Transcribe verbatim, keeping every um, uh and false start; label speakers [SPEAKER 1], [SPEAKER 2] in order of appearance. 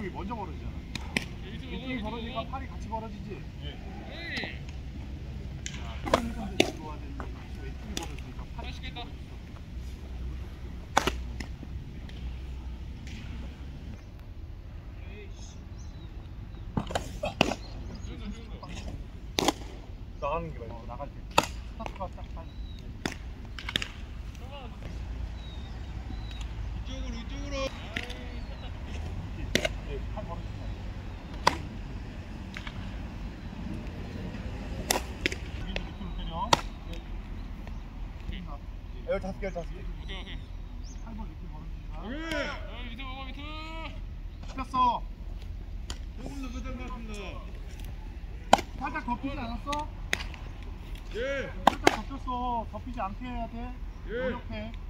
[SPEAKER 1] 여기 먼저 벌어지잖아. 이쪽이 벌어지니까 팔이 같이 벌어지지. 예. 자, 손이 들어와야 되는데 왼쪽이 벌어지니까 팔이
[SPEAKER 2] 맛있겠다.
[SPEAKER 1] 나가는 게 말이야. 어, 나갈 때 스타트가 딱 한.
[SPEAKER 2] 이쪽으로 이쪽으로.
[SPEAKER 1] 네, 팔 벌어지잖아. 위로 밑으로 때려. 열다섯 개, 열다섯 개.
[SPEAKER 2] 오케이 오케이.
[SPEAKER 1] 팔 벌 밑으로 벌어지니까.
[SPEAKER 2] 어, 밑에 먹어 밑에.
[SPEAKER 1] 시켰어.
[SPEAKER 2] 조금 더 끝난 것 같습니다.
[SPEAKER 1] 살짝 덮이지 않았어?
[SPEAKER 2] 예.
[SPEAKER 1] 살짝 덮였어. 덮이지 않게 해야 돼.
[SPEAKER 2] 예.
[SPEAKER 1] 노력해.